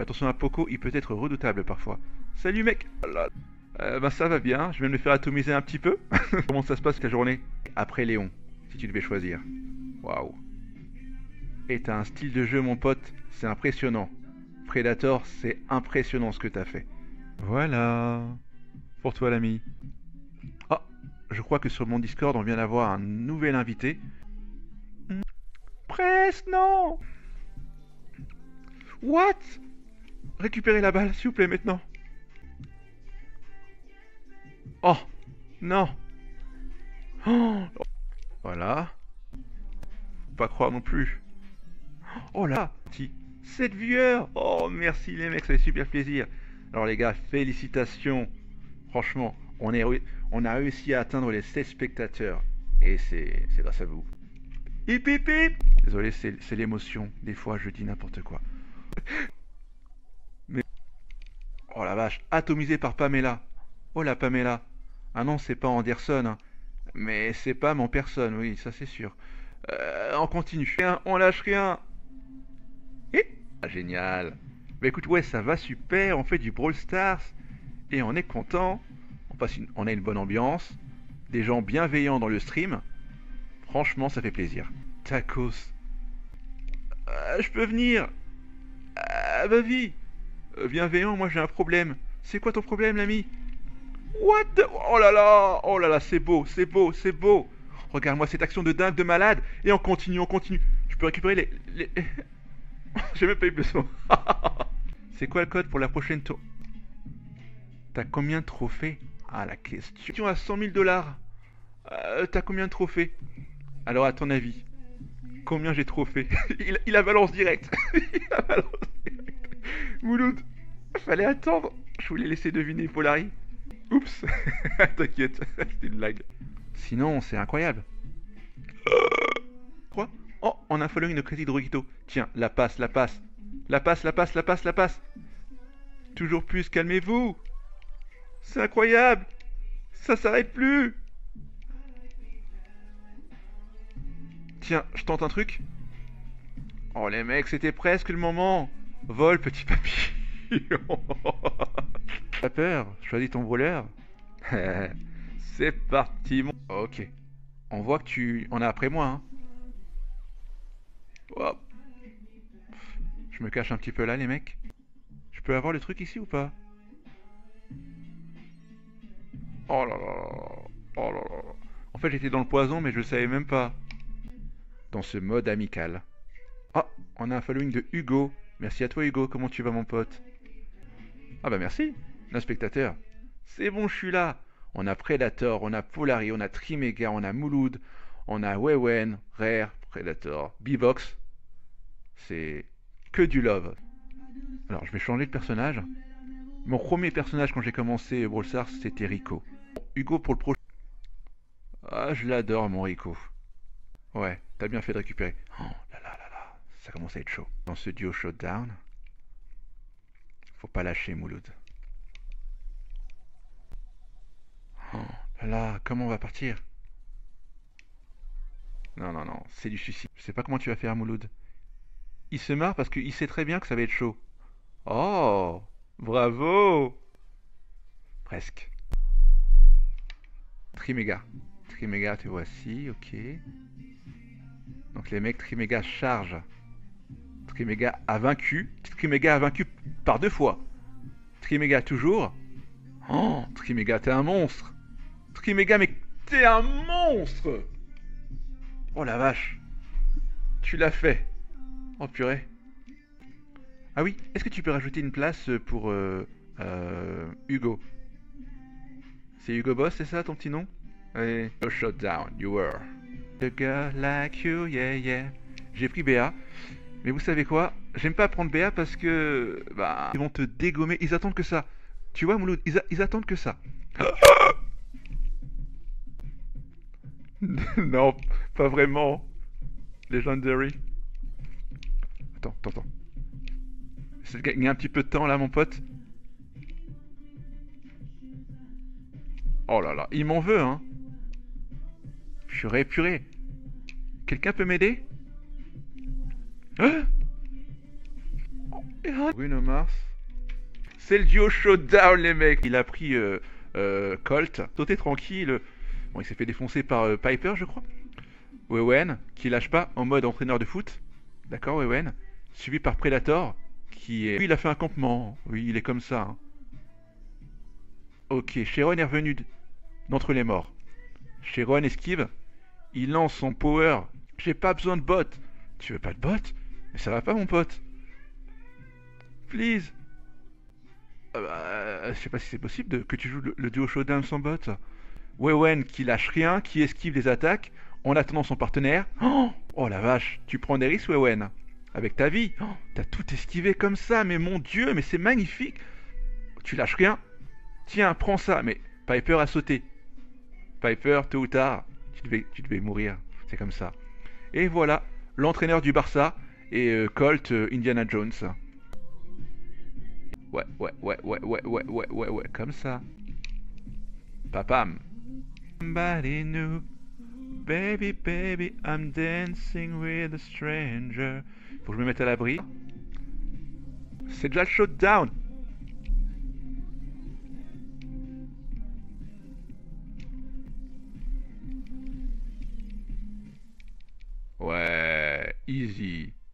Attention à Poco, il peut être redoutable parfois. Salut mec. Ben ça va bien, je vais me faire atomiser un petit peu. Comment ça se passe ta journée? Après Léon, si tu devais choisir. Waouh. Et t'as un style de jeu mon pote, c'est impressionnant. Predator, c'est impressionnant ce que t'as fait. Voilà. Pour toi l'ami. Ah, je crois que sur mon Discord on vient d'avoir un nouvel invité. Presse, non. What? Récupérez la balle, s'il vous plaît, maintenant. Oh, non. Oh, voilà. Faut pas croire non plus. Oh là, 7 viewers. Oh, merci les mecs, ça fait super plaisir. Alors les gars, félicitations. Franchement, on a réussi à atteindre les 7 spectateurs. Et c'est grâce à vous. Hip hip hip. Désolé, c'est l'émotion. Des fois, je dis n'importe quoi. Mais... Oh la vache, atomisé par Pamela. Oh la Pamela. Ah non, c'est pas Anderson, hein. Mais c'est pas en personne, oui, ça c'est sûr. On continue. Rien, on lâche rien. Et... Ah, génial. Bah écoute, ouais, ça va super. On fait du Brawl Stars. Et on est content. On a une bonne ambiance. Des gens bienveillants dans le stream. Franchement, ça fait plaisir. Tacos. Je peux venir. Vas-y. Bienveillant, moi j'ai un problème. C'est quoi ton problème, l'ami? What the... Oh là là. Oh là là, c'est beau, c'est beau, c'est beau. Regarde-moi cette action de dingue, de malade. Et on continue, on continue. Je peux récupérer les... J'ai même pas eu besoin. C'est quoi le code pour la prochaine tour? T'as combien de trophées? Ah, la question à 100 000 dollars. T'as combien de trophées? Alors, à ton avis, combien j'ai de trophées? Il a balance direct. Il a balance direct. Mouloud, fallait attendre. Je voulais laisser deviner Polari. Oups. T'inquiète, c'était une blague. Sinon, c'est incroyable. Quoi? Oh, on a un following de Crazy Droguito. Tiens, la passe, la passe. La passe, la passe, la passe, la passe. Toujours plus, calmez-vous. C'est incroyable. Ça s'arrête plus. Tiens, je tente un truc. Oh les mecs, c'était presque le moment. Vol, petit papillon. Pas peur, choisis ton brûleur. C'est parti, mon... Ok. On voit que tu... On a après moi, hein. Hop. Je me cache un petit peu là, les mecs. Je peux avoir le truc ici ou pas? Oh là là. Oh là là. En fait, j'étais dans le poison, mais je le savais même pas. Dans ce mode amical. Ah, on a un following de Hugo. Merci à toi, Hugo. Comment tu vas, mon pote? Ah bah merci, nos spectateurs. C'est bon, je suis là. On a Predator, on a Polari, on a Trimega, on a Mouloud, on a Wewen, Rare, Predator, Bivox. C'est que du love. Alors, je vais changer de personnage. Mon premier personnage quand j'ai commencé Brawl Stars, c'était Rico. Hugo pour le prochain. Ah, je l'adore, mon Rico. Ouais, t'as bien fait de récupérer. Oh là là là là, ça commence à être chaud. Dans ce duo showdown, faut pas lâcher Mouloud. Oh là là, comment on va partir? Non, non, non, c'est du suicide. Je sais pas comment tu vas faire, Mouloud. Il se marre parce qu'il sait très bien que ça va être chaud. Oh, bravo! Presque. Trimega. Trimega, te voici, ok. Donc les mecs, Trimega charge. Trimega a vaincu. Trimega a vaincu par 2 fois. Trimega toujours. Oh, Trimega, t'es un monstre. Trimega, mais t'es un monstre. Oh la vache. Tu l'as fait. Oh purée. Ah oui, est-ce que tu peux rajouter une place pour Hugo? C'est Hugo Boss, c'est ça ton petit nom? Allez. No shutdown, you were. A girl like you, yeah, yeah. J'ai pris BA. Mais vous savez quoi? J'aime pas prendre BA parce que... Bah... Ils vont te dégommer. Ils attendent que ça. Tu vois, Mouloud, ils attendent que ça. Non, pas vraiment. Legendary. Attends, attends, attends. J'essaie de gagner un petit peu de temps là, mon pote. Oh là là, il m'en veut, hein. Purée, purée. Quelqu'un peut m'aider? Hein? Bruno Mars. C'est le duo showdown, les mecs. Il a pris Colt, sauté tranquille. Bon, il s'est fait défoncer par Piper, je crois. Wewen, qui lâche pas en mode entraîneur de foot. D'accord, Wewen. Suivi par Predator, qui est. Oui, il a fait un campement. Oui, il est comme ça, hein. Ok, Sharon est revenu d'entre les morts. Sharon esquive. Il lance son power. J'ai pas besoin de bot. Tu veux pas de bot? Mais ça va pas, mon pote. Please. Je sais pas si c'est possible que tu joues le duo showdown sans bot. Wewen qui lâche rien, qui esquive les attaques en attendant son partenaire. Oh, oh la vache, tu prends des risques, Wewen. Avec ta vie. Oh, t'as tout esquivé comme ça, mais mon dieu, mais c'est magnifique. Tu lâches rien. Tiens, prends ça. Mais Piper a sauté. Piper, tôt ou tard, tu devais mourir. C'est comme ça. Et voilà, l'entraîneur du Barça et Colt Indiana Jones. Ouais, ouais, ouais, ouais, ouais, ouais, ouais, ouais, ouais, comme ça. Papam. Somebody new. Baby, baby, I'm dancing with a stranger. Faut que je me mette à l'abri. C'est déjà le showdown. Ouais, easy.